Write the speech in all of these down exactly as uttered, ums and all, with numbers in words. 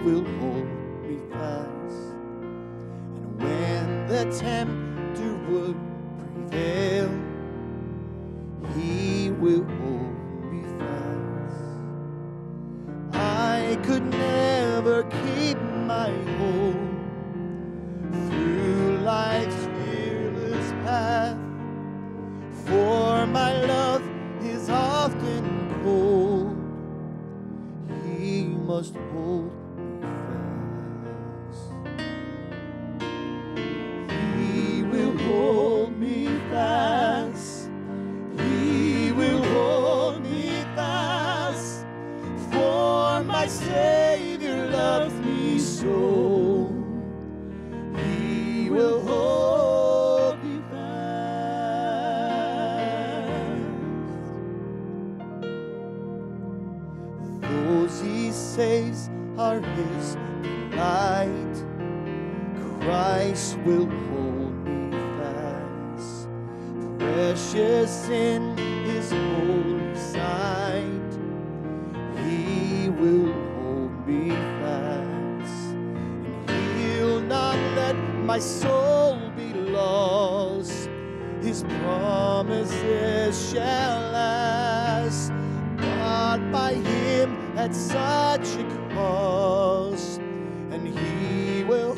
will hold me fast. And when the tempter would prevail, he will hold me fast. I could never keep my hold through life's fearless path, for my love is often cold. He must hold me fast. He will hold me fast. He will hold me fast. For my Savior loves me so. He will hold me fast. Those he saves are his delight. Christ will hold me fast. Precious in his holy sight, he will hold me fast. And he'll not let my soul be lost. His promises shall last, bought by him at such a cost, and he will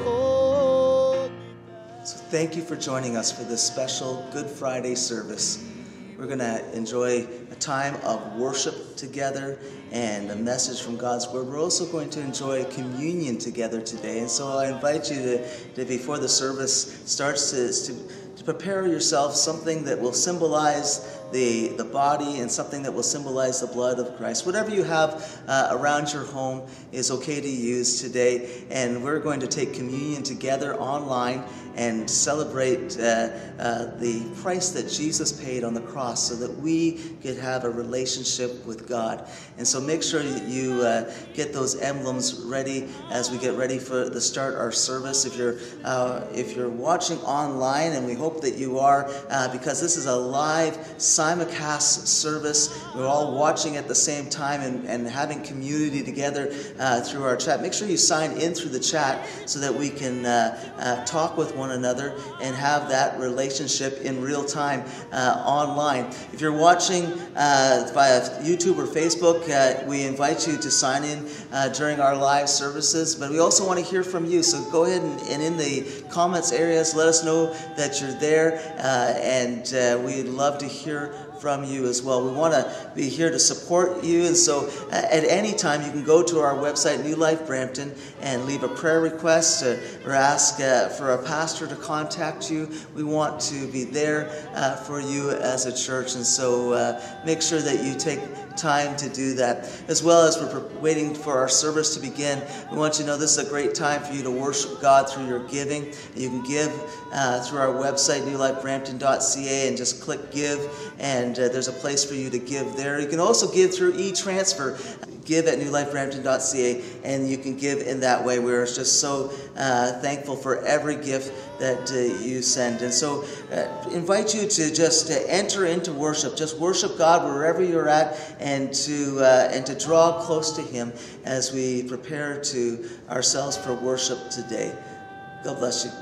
hold me fast. So thank you for joining us for this special Good Friday service. We're going to enjoy a time of worship together and a message from God's Word. We're also going to enjoy communion together today. And so I invite you to, to before the service starts, to, to, to prepare yourself something that will symbolize the, the body and something that will symbolize the blood of Christ. Whatever you have uh, around your home is okay to use today. And we're going to take communion together online and celebrate uh, uh, the price that Jesus paid on the cross so that we could have a relationship with God. And so make sure you uh, get those emblems ready as we get ready for the start our service. If you're uh, if you're watching online, and we hope that you are, uh, because this is a live simulcast service. We're all watching at the same time and, and having community together uh, through our chat. Make sure you sign in through the chat so that we can uh, uh, talk with one another and have that relationship in real time uh, online. If you're watching uh, via YouTube or Facebook, uh, we invite you to sign in uh, during our live services, but we also want to hear from you. So go ahead and, and in the comments areas, let us know that you're there, uh, and uh, we'd love to hear from you as well. We want to be here to support you, and so uh, at any time you can go to our website, New Life Brampton, and leave a prayer request uh, or ask uh, for a pastor to contact you. We want to be there uh, for you as a church, and so uh, make sure that you take time to do that. As well as we're waiting for our service to begin, we want you to know this is a great time for you to worship God through your giving. You can give uh, through our website, new life brampton dot c a, and just click give, and uh, there's a place for you to give there. You can also give through e-transfer. Give at new life brampton dot c a, and you can give in that way. We're just so uh, thankful for every gift that uh, you send. And so uh, invite you to just uh, enter into worship. Just worship God wherever you're at, and to uh, and to draw close to Him as we prepare to ourselves for worship today. God bless you.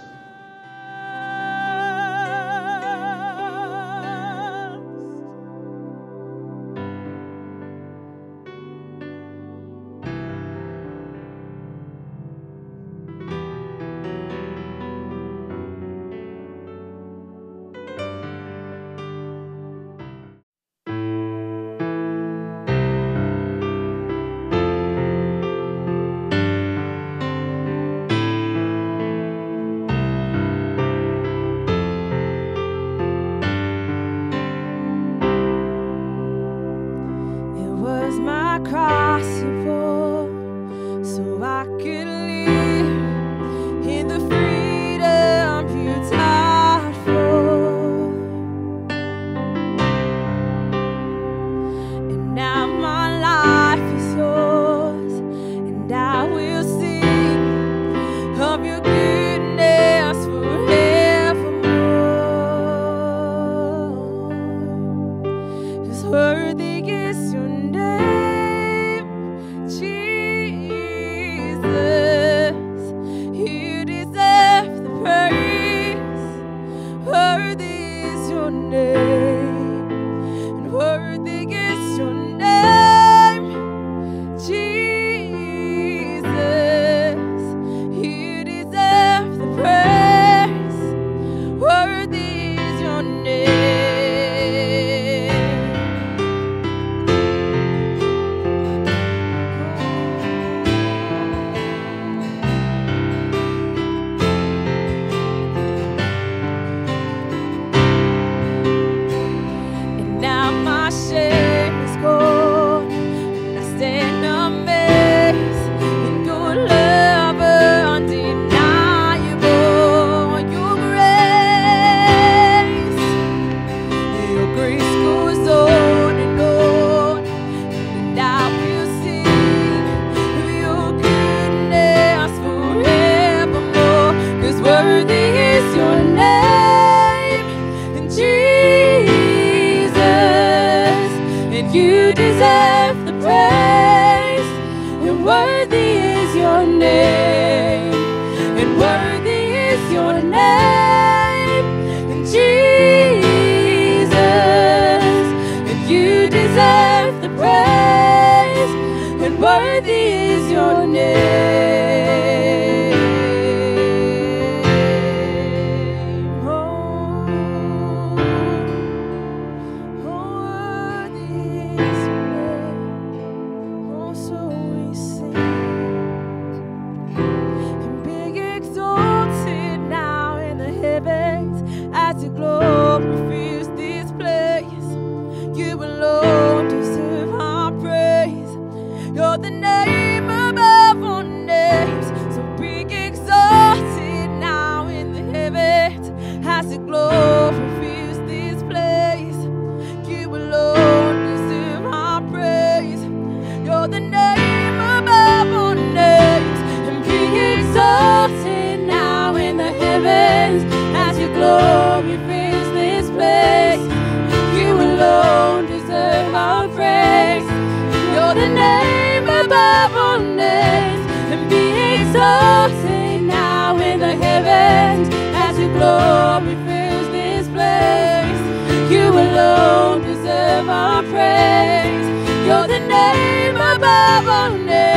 glory fills this place. You alone deserve our praise. You're the name above all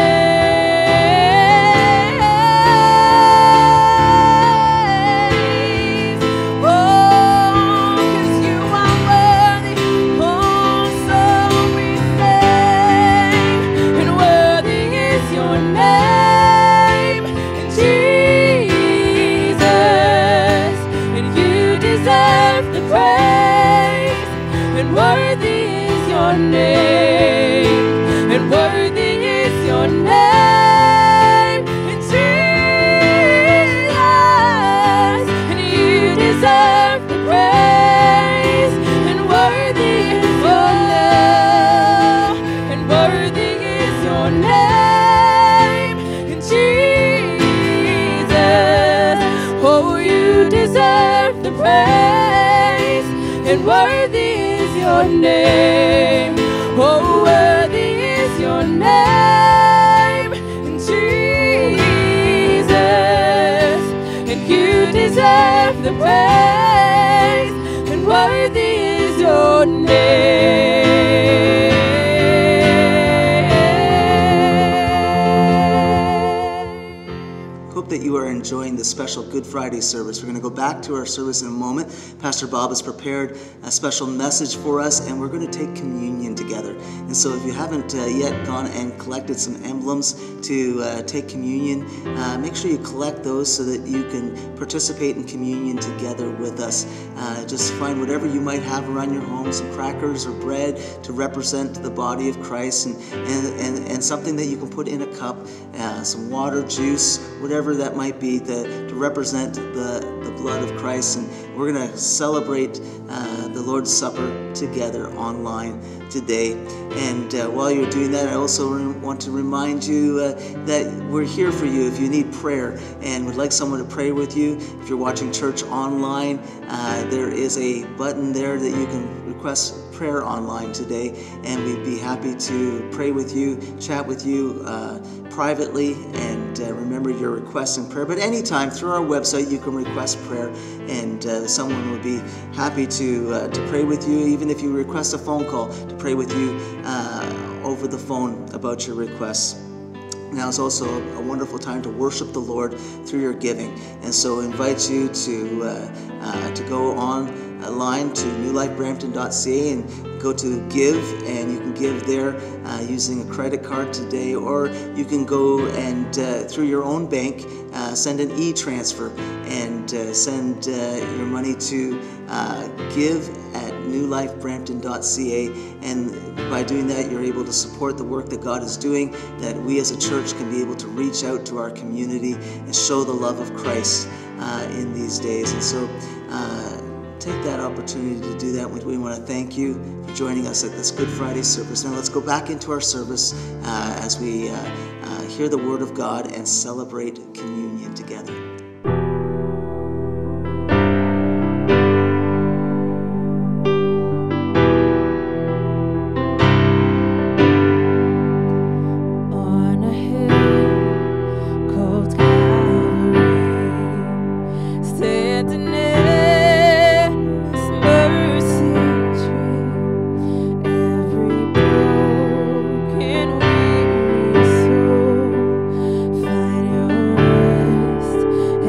names. Oh, 'cause you are worthy. Oh, so we sing. And worthy is your name, Jesus. And you deserve the praise. And worthy is your name. And worthy is your name, Jesus. And you deserve the praise. And worthy is your name. And worthy is your name, Jesus. Oh, you deserve the praise. And worthy is your name. Oh, worthy is your name, Jesus. And you deserve the praise. And worthy is your name. Hope that you are enjoying the special Good Friday service. We're going to go back to our service in a moment. Pastor Bob has prepared a special message for us, and we're going to take communion together. And so if you haven't uh, yet gone and collected some emblems to uh, take communion, uh, make sure you collect those so that you can participate in communion together with us. Uh, just find whatever you might have around your home, some crackers or bread to represent the body of Christ, and, and, and, and something that you can put in a cup, uh, some water, juice, whatever that might be, to, to represent the, the blood of Christ. And we're going to celebrate uh, the Lord's Supper together online today. And uh, while you're doing that, I also want to remind you uh, that we're here for you if you need prayer and would like someone to pray with you. If you're watching church online, uh, there is a button there that you can request prayer online today, and we'd be happy to pray with you, chat with you uh, privately, and uh, remember your requests in prayer. But anytime through our website, you can request prayer, and uh, someone would be happy to uh, to pray with you, even if you request a phone call, to pray with you uh, over the phone about your requests. Now is also a wonderful time to worship the Lord through your giving, and so I invite you to uh, uh, to go online to new life brampton dot c a and go to give, and you can give there uh, using a credit card today, or you can go and uh, through your own bank uh, send an e-transfer and uh, send uh, your money to uh, give at new life brampton dot c a, and by doing that you're able to support the work that God is doing, that we as a church can be able to reach out to our community and show the love of Christ uh, in these days. And so uh, take that opportunity to do that. We want to thank you for joining us at this Good Friday service. Now let's go back into our service uh, as we uh, uh, hear the Word of God and celebrate communion together. Find your rest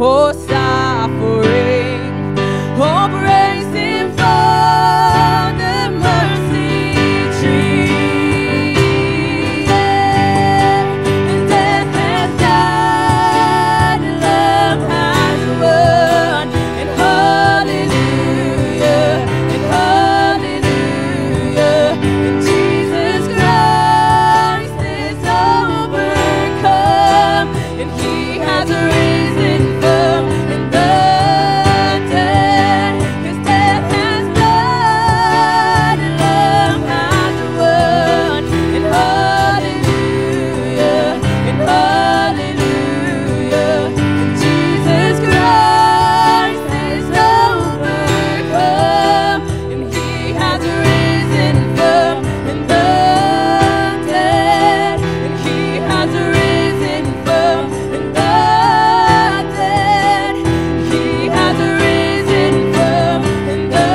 oh, suffering. Oh, praise Him for the mercy tree. And death has died, and love has won. And hallelujah, and hallelujah. And Jesus Christ is overcome, and He has risen from the dead. His death has died, and love has won. And hallelujah, and hallelujah. And Jesus Christ is overcome, and He has risen from the dead. And He has risen from the dead. He has risen from the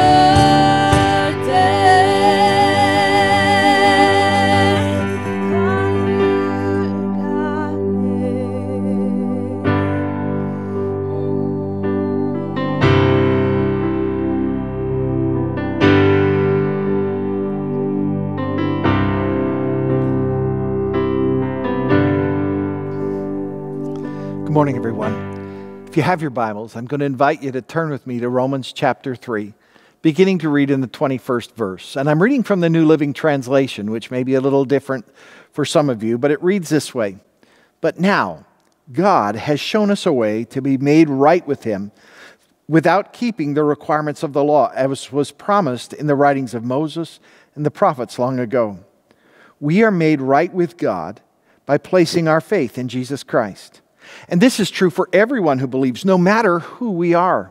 Good morning, everyone. If you have your Bibles, I'm going to invite you to turn with me to Romans chapter three, beginning to read in the twenty-first verse. And I'm reading from the New Living Translation, which may be a little different for some of you, but it reads this way. But now, God has shown us a way to be made right with Him without keeping the requirements of the law, as was promised in the writings of Moses and the prophets long ago. We are made right with God by placing our faith in Jesus Christ. And this is true for everyone who believes, no matter who we are.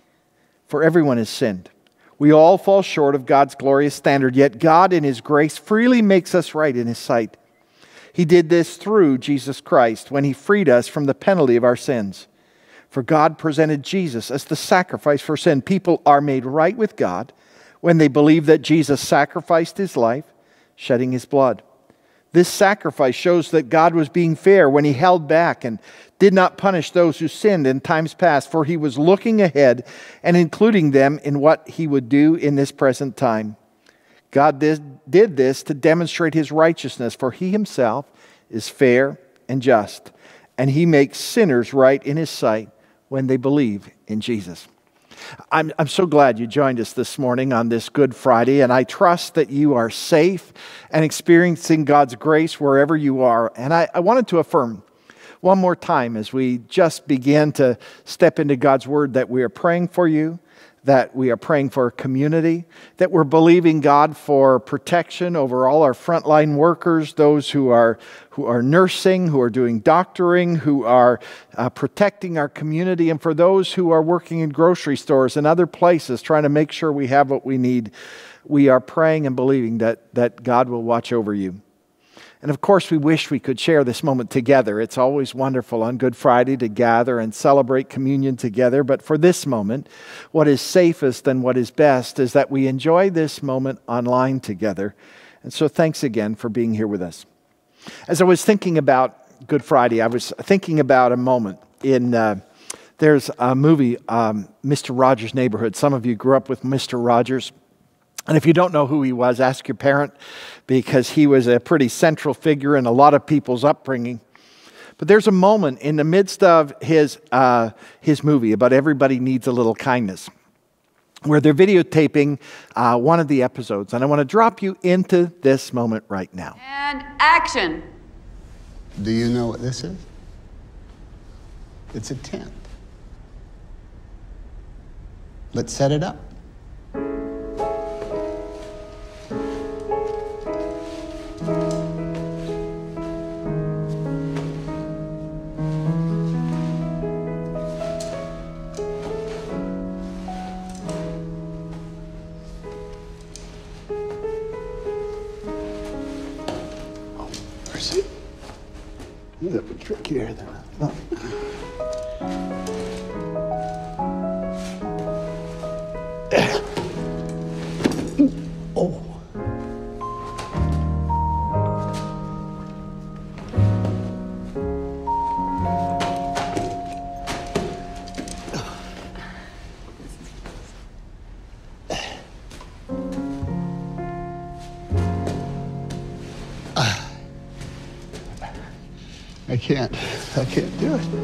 For everyone has sinned. We all fall short of God's glorious standard, yet God in His grace freely makes us right in His sight. He did this through Jesus Christ when He freed us from the penalty of our sins. For God presented Jesus as the sacrifice for sin. People are made right with God when they believe that Jesus sacrificed His life, shedding His blood. This sacrifice shows that God was being fair when He held back and did not punish those who sinned in times past, for He was looking ahead and including them in what He would do in this present time. God did, did this to demonstrate His righteousness, for He Himself is fair and just, and He makes sinners right in His sight when they believe in Jesus. I'm, I'm so glad you joined us this morning on this Good Friday, and I trust that you are safe and experiencing God's grace wherever you are. And I, I wanted to affirm one more time as we just begin to step into God's Word that we are praying for you, that we are praying for a community, that we're believing God for protection over all our frontline workers, those who are who are nursing, who are doing doctoring, who are uh, protecting our community, and for those who are working in grocery stores and other places trying to make sure we have what we need. We are praying and believing that, that God will watch over you. And of course, we wish we could share this moment together. It's always wonderful on Good Friday to gather and celebrate communion together. But for this moment, what is safest and what is best is that we enjoy this moment online together. And so thanks again for being here with us. As I was thinking about Good Friday, I was thinking about a moment in, uh, there's a movie, um, Mister Rogers' Neighborhood. Some of you grew up with Mister Rogers. And if you don't know who he was, ask your parent, because he was a pretty central figure in a lot of people's upbringing. But there's a moment in the midst of his uh, his movie about everybody needs a little kindness, where they're videotaping uh, one of the episodes. And I want to drop you into this moment right now. And action. Do you know what this is? It's a tent. Let's set it up. A little trickier than I thought. I can't. I can't do it.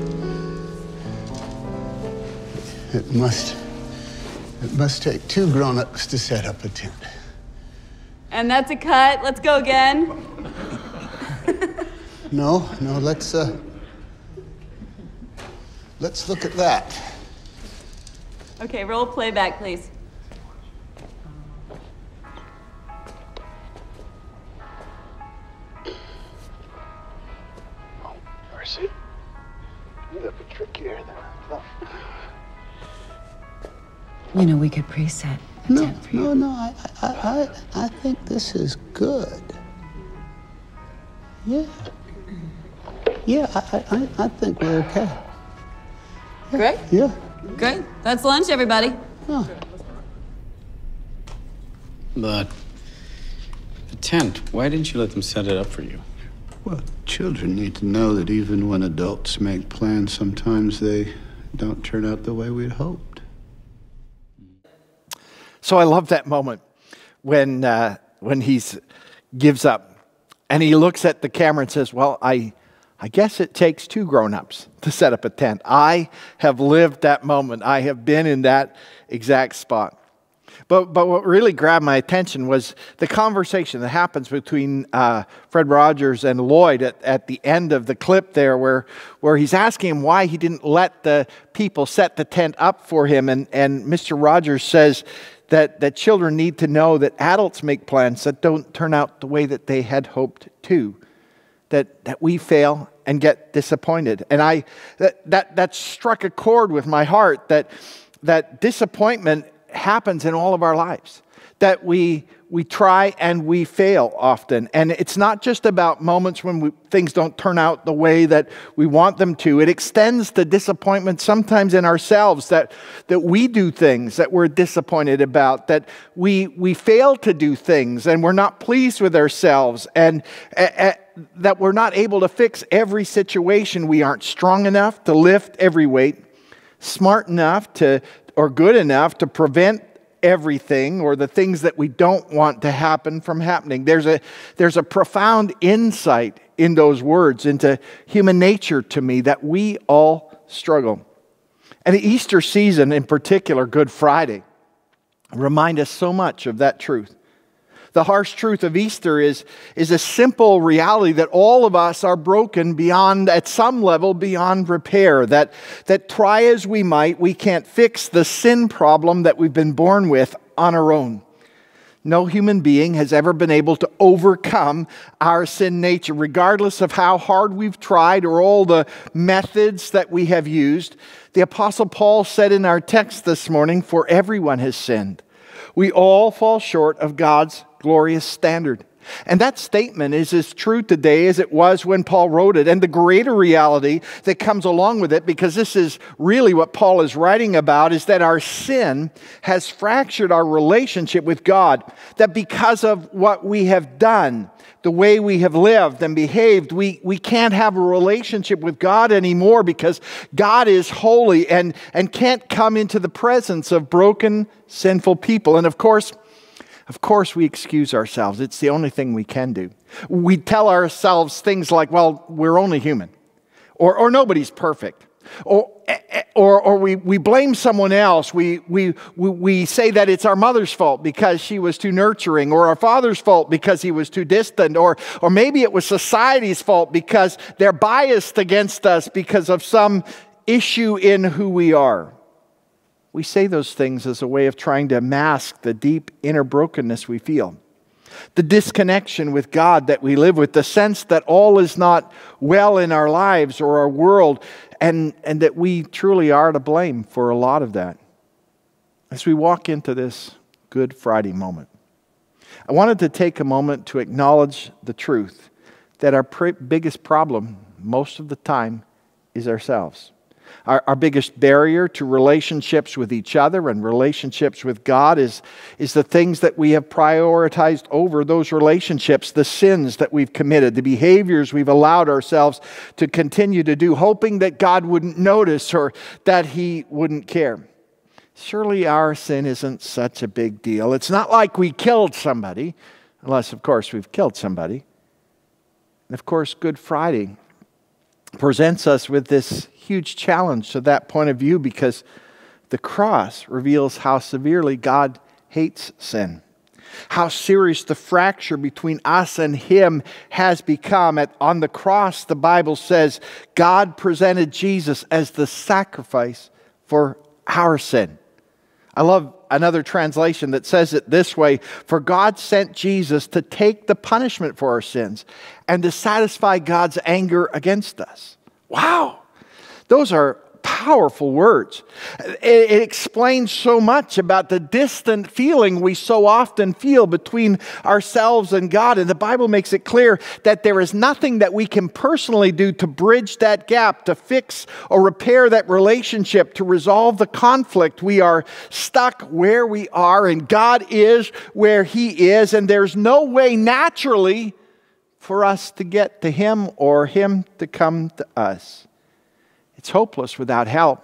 It must, it must take two grown-ups to set up a tent. And that's a cut. Let's go again. No, no, let's, uh, let's look at that. Okay, roll playback, please. Mercy, you look trickier than I thought. You know, we could preset a No, tent for you. no, no, I, I, I, I think this is good. Yeah. Yeah, I, I, I think we're okay. Great. Yeah. Great. That's lunch, everybody. Oh. But the tent, why didn't you let them set it up for you? Well, children need to know that even when adults make plans, sometimes they don't turn out the way we'd hoped. So I love that moment when uh, when he gives up and he looks at the camera and says, well, I, I guess it takes two grown-ups to set up a tent. I have lived that moment. I have been in that exact spot. But but what really grabbed my attention was the conversation that happens between uh, Fred Rogers and Lloyd at, at the end of the clip there where, where he's asking him why he didn't let the people set the tent up for him. And, and Mister Rogers says that, that children need to know that adults make plans that don't turn out the way that they had hoped to. That, that we fail and get disappointed. And I that, that, that struck a chord with my heart, that, that disappointment happens in all of our lives, that we we try and we fail often. And it's not just about moments when we, things don't turn out the way that we want them to. It extends to disappointment sometimes in ourselves, that that we do things that we're disappointed about, that we we fail to do things and we're not pleased with ourselves, and uh, uh, that we're not able to fix every situation. We aren't strong enough to lift every weight, smart enough to or good enough to prevent everything or the things that we don't want to happen from happening. There's a there's a profound insight in those words into human nature to me, that we all struggle. And the Easter season, in particular, Good Friday, remind us so much of that truth. The harsh truth of Easter is, is a simple reality that all of us are broken beyond, at some level, beyond repair. That, that try as we might, we can't fix the sin problem that we've been born with on our own. No human being has ever been able to overcome our sin nature, regardless of how hard we've tried or all the methods that we have used. The Apostle Paul said in our text this morning, "For everyone has sinned. We all fall short of God's glorious standard." And that statement is as true today as it was when Paul wrote it. And the greater reality that comes along with it, because this is really what Paul is writing about, is that our sin has fractured our relationship with God. That because of what we have done, the way we have lived and behaved, we, we can't have a relationship with God anymore, because God is holy and, and can't come into the presence of broken, sinful people. And of course, Of course we excuse ourselves. It's the only thing we can do. We tell ourselves things like, well, we're only human. Or, or nobody's perfect. Or, or, or we, we blame someone else. We, we, we, we say that it's our mother's fault because she was too nurturing. Or our father's fault because he was too distant. Or, or maybe it was society's fault because they're biased against us because of some issue in who we are. We say those things as a way of trying to mask the deep inner brokenness we feel. The disconnection with God that we live with. The sense that all is not well in our lives or our world. And, and that we truly are to blame for a lot of that. As we walk into this Good Friday moment, I wanted to take a moment to acknowledge the truth that our pr- biggest problem most of the time is ourselves. Our, our biggest barrier to relationships with each other and relationships with God is, is the things that we have prioritized over those relationships, the sins that we've committed, the behaviors we've allowed ourselves to continue to do, hoping that God wouldn't notice or that He wouldn't care. Surely our sin isn't such a big deal. It's not like we killed somebody, unless, of course, we've killed somebody. And, of course, Good Friday presents us with this huge challenge to that point of view, because the cross reveals how severely God hates sin, how serious the fracture between us and Him has become. At, on the cross, the Bible says, God presented Jesus as the sacrifice for our sin. I love another translation that says it this way: for God sent Jesus to take the punishment for our sins and to satisfy God's anger against us. Wow! Those are powerful words. It, it explains so much about the distant feeling we so often feel between ourselves and God. And the Bible makes it clear that there is nothing that we can personally do to bridge that gap, to fix or repair that relationship, to resolve the conflict. We are stuck where we are, and God is where He is, and there's no way naturally for us to get to Him or Him to come to us. It's hopeless without help.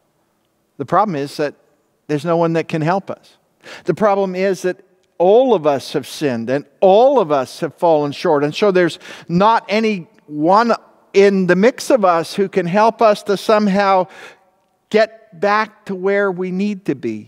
The problem is that there's no one that can help us. The problem is that all of us have sinned and all of us have fallen short. And so there's not any one in the mix of us who can help us to somehow get back to where we need to be,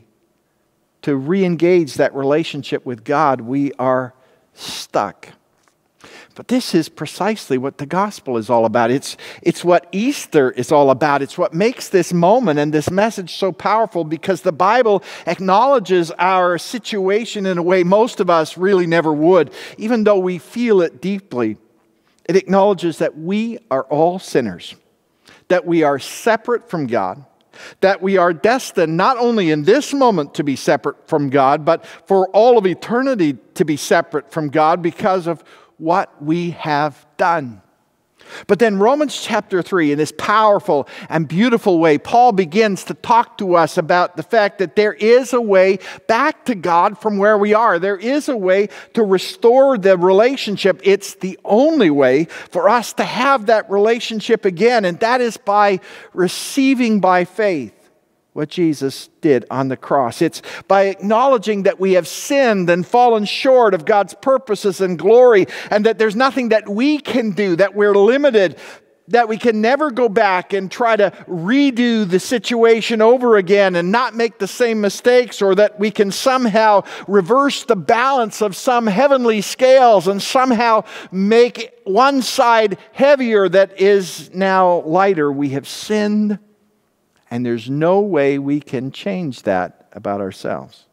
to re-engage that relationship with God. We are stuck. But this is precisely what the gospel is all about. It's, it's what Easter is all about. It's what makes this moment and this message so powerful, because the Bible acknowledges our situation in a way most of us really never would, even though we feel it deeply. It acknowledges that we are all sinners, that we are separate from God, that we are destined not only in this moment to be separate from God, but for all of eternity to be separate from God because of what we have done. But then Romans chapter three, in this powerful and beautiful way, Paul begins to talk to us about the fact that there is a way back to God from where we are. There is a way to restore the relationship. It's the only way for us to have that relationship again, and that is by receiving by faith what Jesus did on the cross. It's by acknowledging that we have sinned and fallen short of God's purposes and glory, and that there's nothing that we can do, that we're limited, that we can never go back and try to redo the situation over again and not make the same mistakes, or that we can somehow reverse the balance of some heavenly scales and somehow make one side heavier that is now lighter. We have sinned, and there's no way we can change that about ourselves.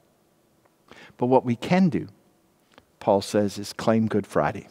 But what we can do, Paul says, is claim Good Friday.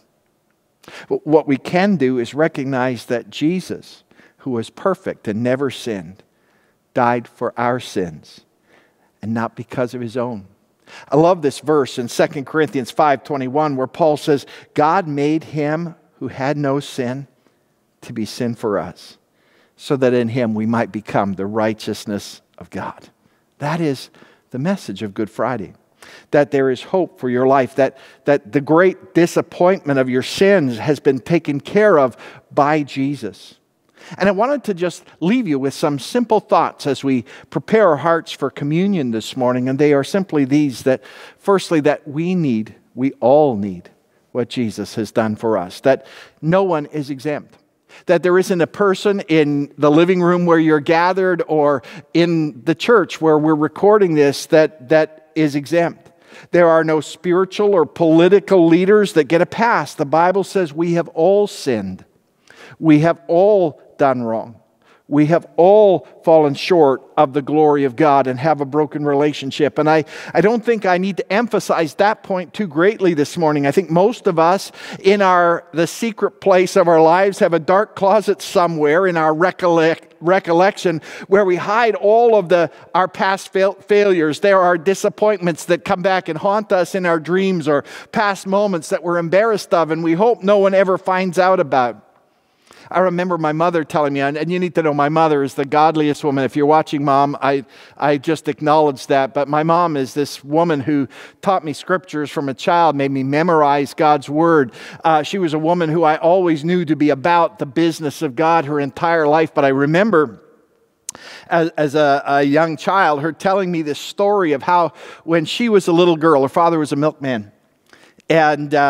What we can do is recognize that Jesus, who was perfect and never sinned, died for our sins, and not because of His own. I love this verse in Second Corinthians five twenty-one, where Paul says, God made Him who had no sin to be sin for us, so that in Him we might become the righteousness of God. That is the message of Good Friday. That there is hope for your life. That, that the great disappointment of your sins has been taken care of by Jesus. And I wanted to just leave you with some simple thoughts as we prepare our hearts for communion this morning. And they are simply these: that firstly, that we need, we all need what Jesus has done for us. That no one is exempt. That there isn't a person in the living room where you're gathered or in the church where we're recording this that, that is exempt. There are no spiritual or political leaders that get a pass. The Bible says we have all sinned. We have all done wrong. We have all fallen short of the glory of God and have a broken relationship. And I, I don't think I need to emphasize that point too greatly this morning. I think most of us in our the secret place of our lives have a dark closet somewhere in our recollect, recollection where we hide all of the our past fail, failures. There are disappointments that come back and haunt us in our dreams, or past moments that we're embarrassed of and we hope no one ever finds out about. I remember my mother telling me, and you need to know my mother is the godliest woman. If you're watching, Mom, I, I just acknowledge that. But my mom is this woman who taught me scriptures from a child, made me memorize God's Word. Uh, she was a woman who I always knew to be about the business of God her entire life. But I remember As, as a, a young child, her telling me this story of how when she was a little girl, her father was a milkman. And uh,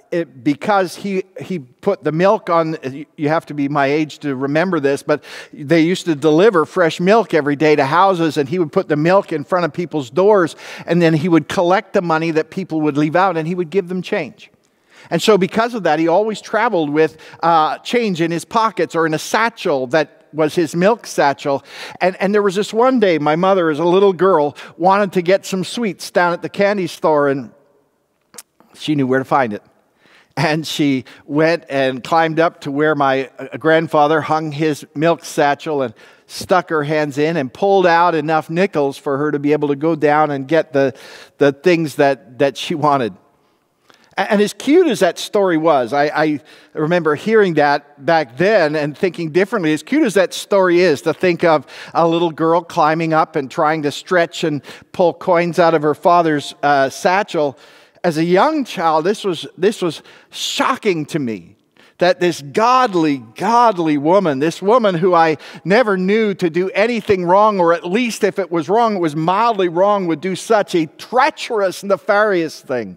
it, because he he put the milk on, you have to be my age to remember this, but they used to deliver fresh milk every day to houses, and he would put the milk in front of people's doors, and then he would collect the money that people would leave out, and he would give them change. And so because of that, he always traveled with uh, change in his pockets or in a satchel that was his milk satchel. And, and there was this one day, my mother, as a little girl, wanted to get some sweets down at the candy store, and she knew where to find it. And she went and climbed up to where my grandfather hung his milk satchel and stuck her hands in and pulled out enough nickels for her to be able to go down and get the, the things that, that she wanted. And as cute as that story was, I, I remember hearing that back then and thinking differently. As cute as that story is, to think of a little girl climbing up and trying to stretch and pull coins out of her father's uh, satchel, as a young child, this was, this was shocking to me. That this godly, godly woman, this woman who I never knew to do anything wrong, or at least if it was wrong, it was mildly wrong, would do such a treacherous, nefarious thing.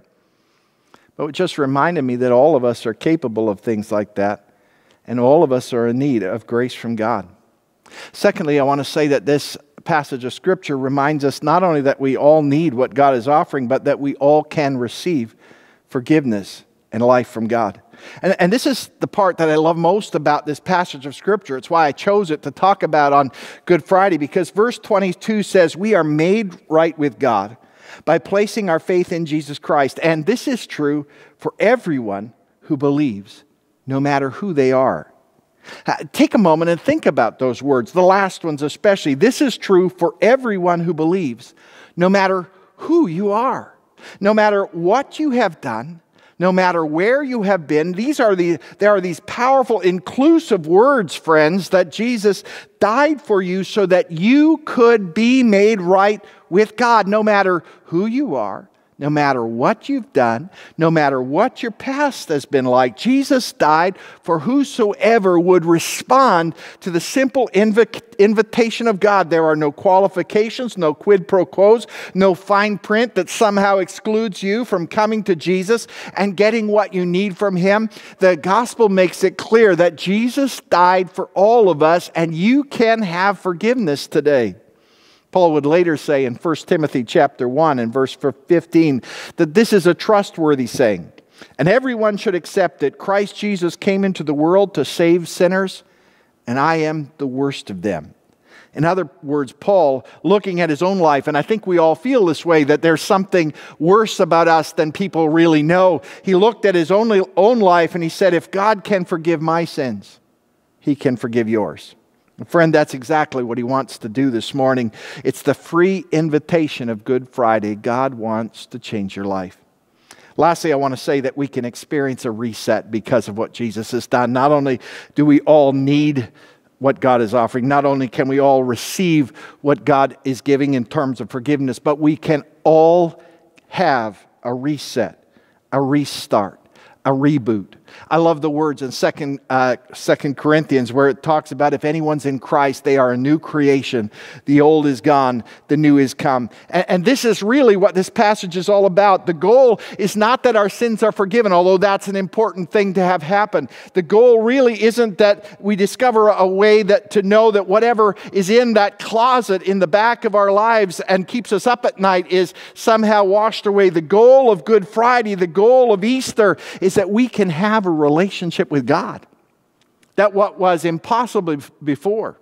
But it just reminded me that all of us are capable of things like that, and all of us are in need of grace from God. Secondly, I want to say that this passage of Scripture reminds us not only that we all need what God is offering, but that we all can receive forgiveness and life from God. And, and this is the part that I love most about this passage of Scripture. It's why I chose it to talk about on Good Friday, because verse twenty-two says, we are made right with God by placing our faith in Jesus Christ. And this is true for everyone who believes, no matter who they are. Take a moment and think about those words, the last ones especially. This is true for everyone who believes, no matter who you are, no matter what you have done, no matter where you have been. These are the, there are these powerful, inclusive words, friends, that Jesus died for you so that you could be made right with God, no matter who you are, no matter what you've done, no matter what your past has been like. Jesus died for whosoever would respond to the simple inv- invitation of God. There are no qualifications, no quid pro quos, no fine print that somehow excludes you from coming to Jesus and getting what you need from Him. The gospel makes it clear that Jesus died for all of us, and you can have forgiveness today. Paul would later say in First Timothy chapter one and verse fifteen that this is a trustworthy saying, and everyone should accept it. Christ Jesus came into the world to save sinners, and I am the worst of them. In other words, Paul, looking at his own life, and I think we all feel this way, that there's something worse about us than people really know. He looked at his own, own life and he said, if God can forgive my sins, He can forgive yours. Friend, that's exactly what He wants to do this morning. It's the free invitation of Good Friday. God wants to change your life. Lastly, I want to say that we can experience a reset because of what Jesus has done. Not only do we all need what God is offering, not only can we all receive what God is giving in terms of forgiveness, but we can all have a reset, a restart, a reboot. I love the words in Second uh, Second Corinthians where it talks about if anyone's in Christ, they are a new creation. The old is gone, the new is come. And, and this is really what this passage is all about. The goal is not that our sins are forgiven, although that's an important thing to have happen. The goal really isn't that we discover a way that to know that whatever is in that closet in the back of our lives and keeps us up at night is somehow washed away. The goal of Good Friday, the goal of Easter, is that we can have a relationship with God. That what was impossible before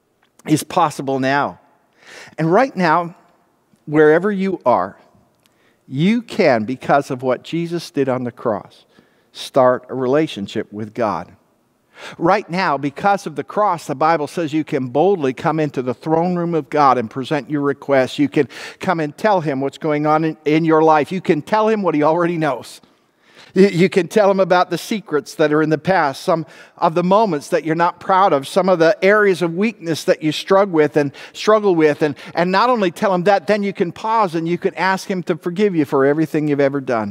is possible now. And right now, wherever you are, you can, because of what Jesus did on the cross, start a relationship with God. Right now, because of the cross, the Bible says you can boldly come into the throne room of God and present your requests. You can come and tell Him what's going on in, in your life. You can tell Him what He already knows. You can tell Him about the secrets that are in the past, some of the moments that you're not proud of, some of the areas of weakness that you struggle with and struggle with. And, and not only tell Him that, then you can pause and you can ask Him to forgive you for everything you've ever done.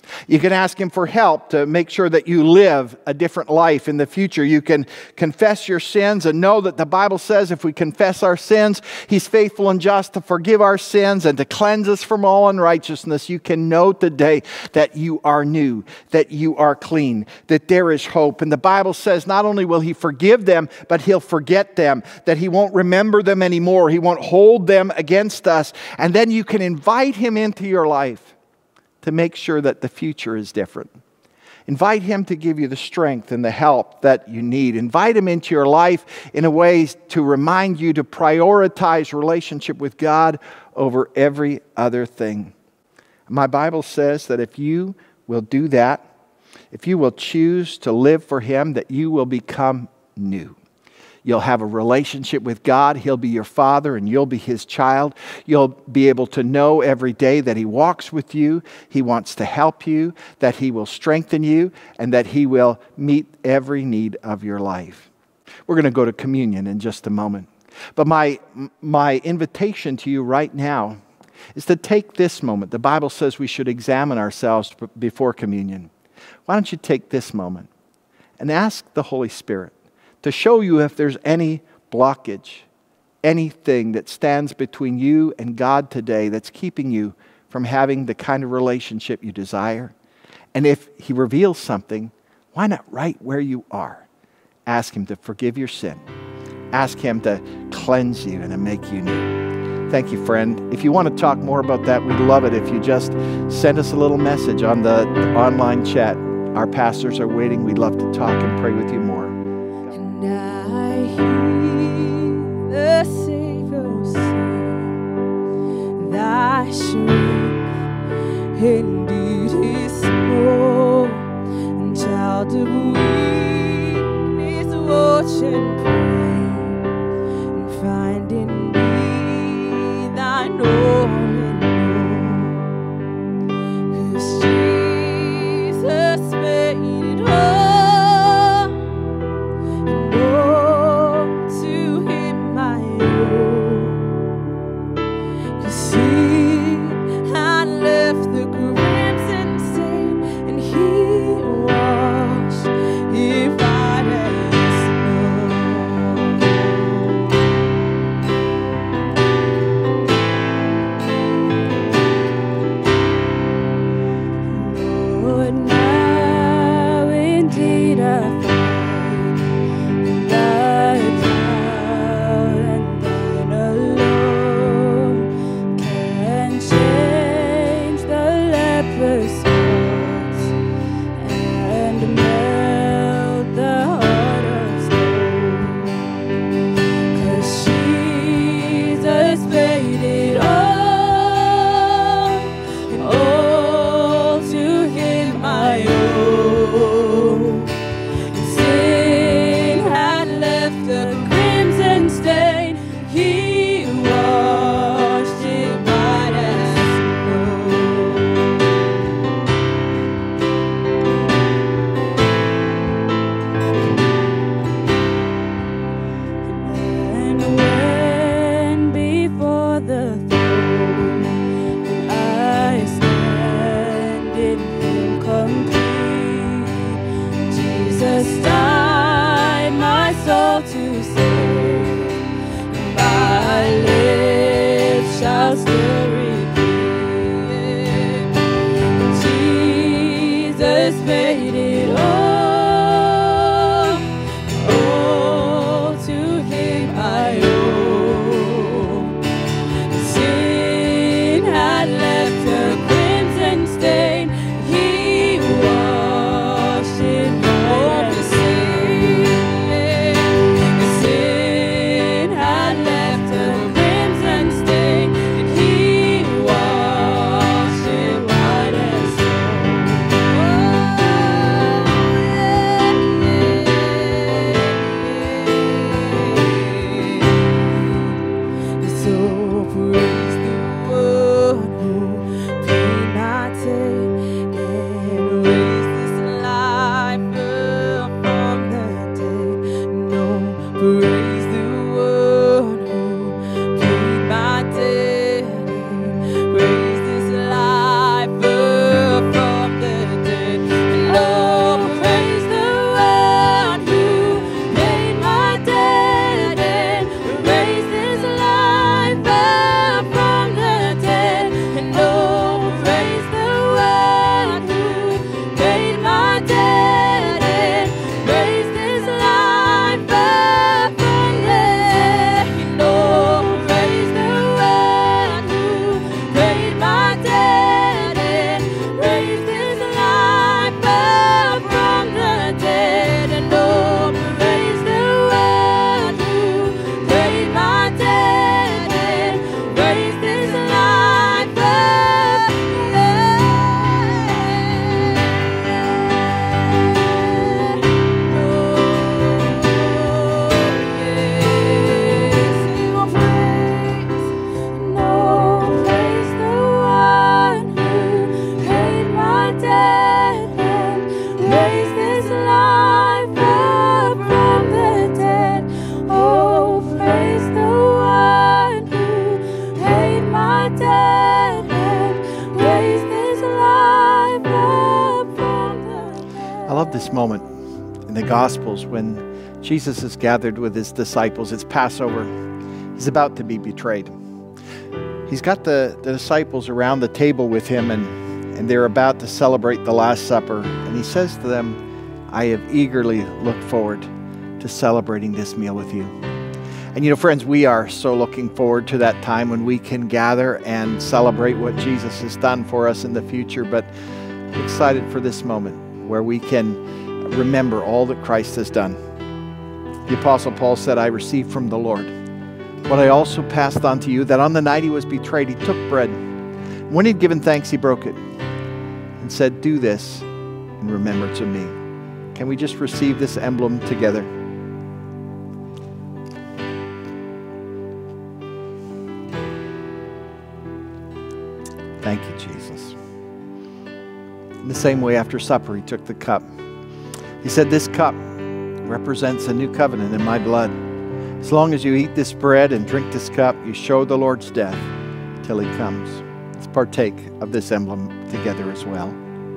You can ask Him for help to make sure that you live a different life in the future. You can confess your sins and know that the Bible says if we confess our sins, He's faithful and just to forgive our sins and to cleanse us from all unrighteousness. You can know today that you are new, that you are clean, that there is hope. And the Bible says not only will He forgive them, but He'll forget them, that He won't remember them anymore. He won't hold them against us. And then you can invite Him into your life to make sure that the future is different. Invite Him to give you the strength and the help that you need. Invite Him into your life in a way to remind you to prioritize relationship with God over every other thing. My Bible says that if you will do that, if you will choose to live for Him, that you will become new. You'll have a relationship with God. He'll be your Father and you'll be His child. You'll be able to know every day that He walks with you. He wants to help you, that He will strengthen you, and that He will meet every need of your life. We're going to go to communion in just a moment. But my, my invitation to you right now is to take this moment. The Bible says we should examine ourselves before communion. Why don't you take this moment and ask the Holy Spirit to show you if there's any blockage, anything that stands between you and God today that's keeping you from having the kind of relationship you desire. And if He reveals something, why not right where you are? Ask Him to forgive your sin. Ask Him to cleanse you and to make you new. Thank you, friend. If you want to talk more about that, we'd love it if you just send us a little message on the online chat. Our pastors are waiting. We'd love to talk and pray with you more. I hear the Savior sing, thy strength indeed is small, and child of weakness watch and pray, and find in me thine all and all, 'cause Jesus made it all. Praise this life from the the dead and raise this life up from the dead. I love this moment in the Gospels when Jesus is gathered with his disciples. It's Passover. He's about to be betrayed. He's got the, the disciples around the table with him, and, and they're about to celebrate the Last Supper. And he says to them, I have eagerly looked forward to celebrating this meal with you. And you know, friends, we are so looking forward to that time when we can gather and celebrate what Jesus has done for us in the future, but excited for this moment where we can remember all that Christ has done. The Apostle Paul said, I received from the Lord what I also passed on to you, that on the night he was betrayed, he took bread. When he'd given thanks, he broke it and said, do this in remembrance of me. Can we just receive this emblem together? Thank you, Jesus. In the same way, after supper, he took the cup. He said, this cup represents a new covenant in my blood. As long as you eat this bread and drink this cup, you show the Lord's death till he comes. Let's partake of this emblem together as well.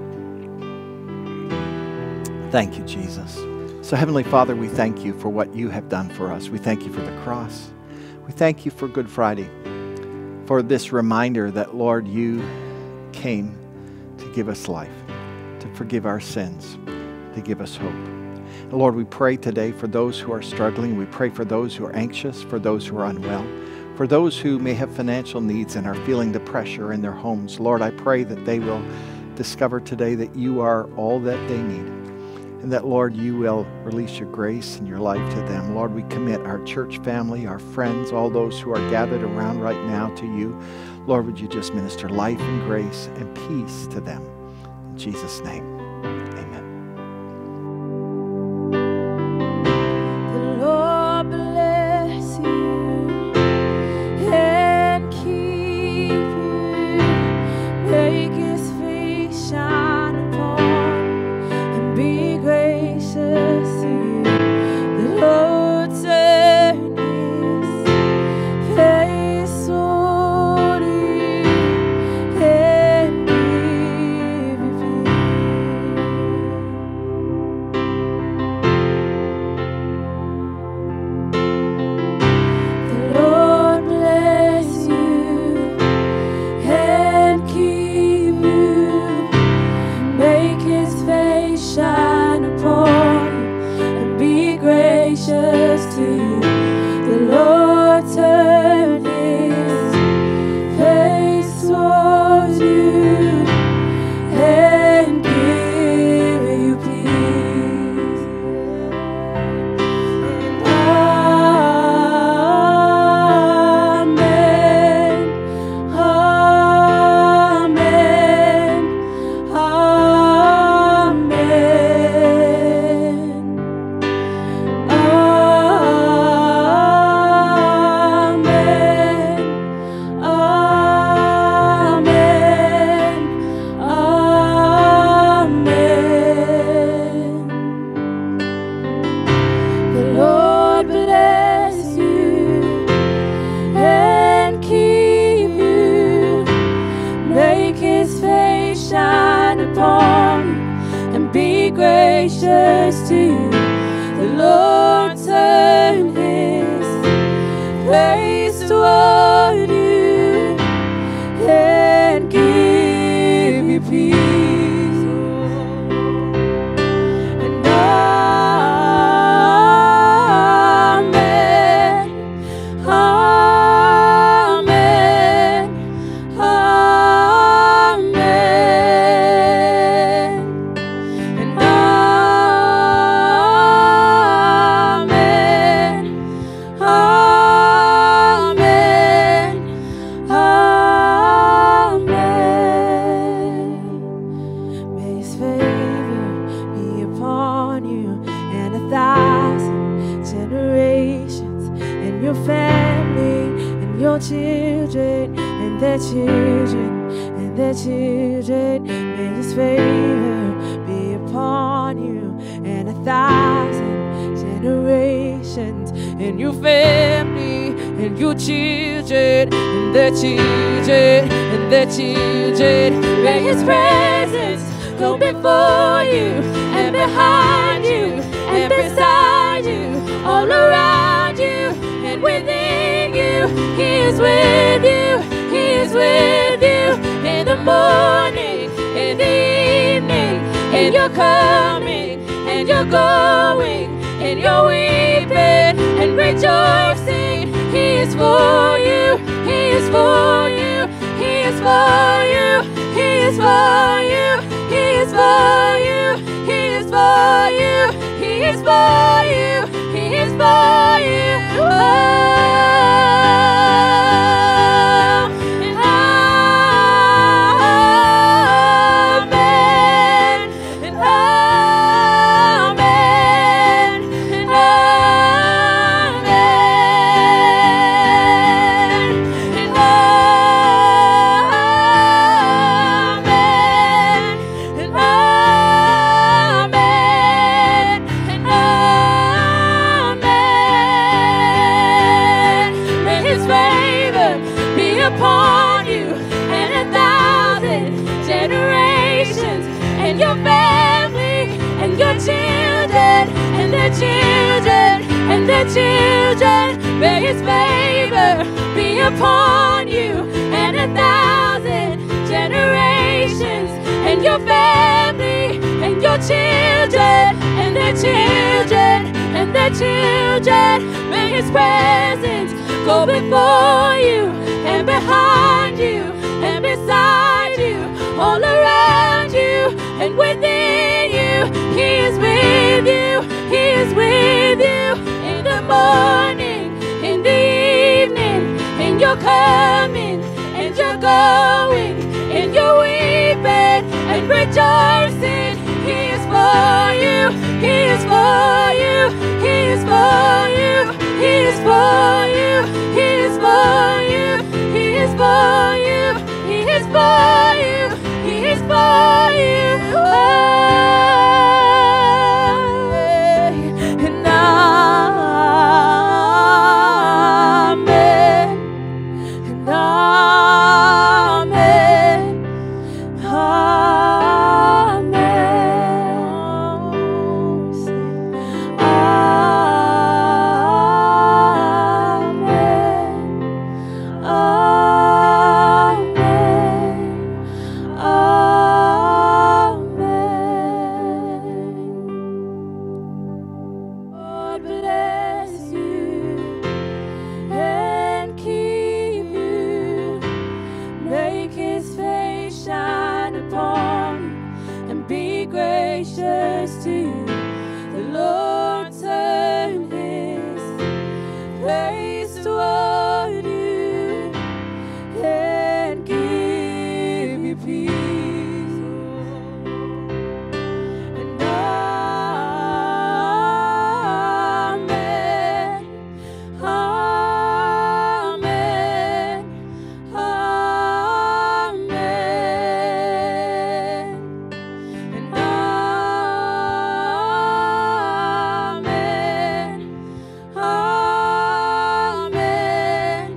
Thank you, Jesus. So, Heavenly Father, we thank you for what you have done for us. We thank you for the cross. We thank you for Good Friday, for this reminder that, Lord, you came to give us life, to forgive our sins, to give us hope. And Lord, we pray today for those who are struggling. We pray for those who are anxious, for those who are unwell, for those who may have financial needs and are feeling the pressure in their homes. Lord, I pray that they will discover today that you are all that they need, and that, Lord, you will release your grace and your life to them. Lord, we commit our church family, our friends, all those who are gathered around right now to you. Lord, would you just minister life and grace and peace to them. In Jesus' name, amen. The Lord bless you and keep you, make his face shine upon you and be gracious to you. The Lord turn his face toward you and give you peace. The Lord bless you and keep you, make his face shine upon you and be gracious to you. The Lord turn his face towards you and give you peace. Amen. Amen. Amen. Amen. Amen. Amen. The Lord bless you and keep you, make his face shine upon you and be gracious to you. The Lord turn his face toward you and give you peace. And amen, amen, amen, and amen, amen, amen. May his favor be upon you and a thousand generations, and your family and your children and their children and their children. May his favor be upon you and a thousand generations, and your family and your children, and their children, and their children. May His presence go before you, and behind you, and beside you, all around you, and within you. He is with you, He is with you, in the morning, in the evening, and you're coming, and you're going, and you're weeping and rejoicing. He is for you, He is for you, He is for you, He is for you, He is for you, He is for you, He is for you, He is for you. Oh, and amen, and amen, and amen, and amen, and amen, and amen. May His favor be upon you and a thousand generations, and your family, and your children, and their children, and their children. May His favor be upon you and a thousand generations, and your family, and your children, and their children, and their children. May His presence go before you, and behind you, and beside you, all around you, and within you. He is with you, He is with you, in the morning, in the evening, and you're coming, and you're going, and you're weeping and rejoicing. He is for you, He is for you, He is for you, He is for you, He is for you, He is for you, He is for you, He is for you. Oh, and amen, and amen, amen, Lord bless you and keep you. Make His face shine upon you and be gracious to you. The Lord turn His face toward you and give you peace. And amen, amen, amen, and amen, amen,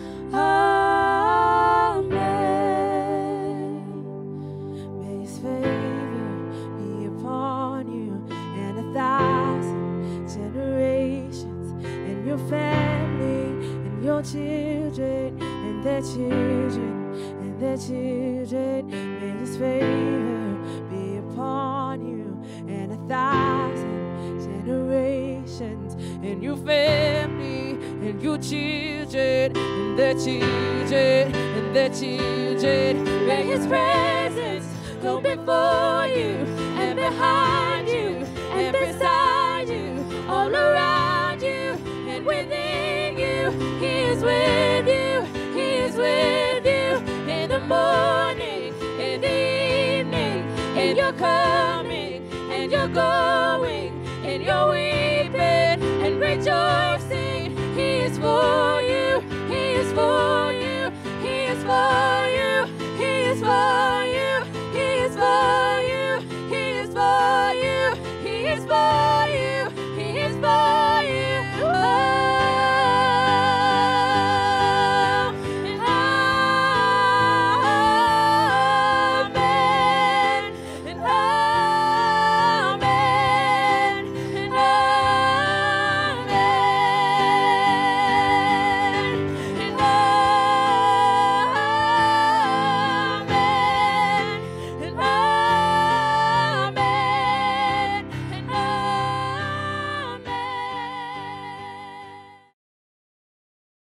amen. May His favor be upon you and a thousand generations, and your family, and your children, and their children, and their children. May His favor be upon you and a thousand generations, and your family, and your children, and their children, and their children. May His presence go before you, and behind you, and beside you, all around you, and within you. He is with you, He is with you, in the morning, in the evening, and you're coming,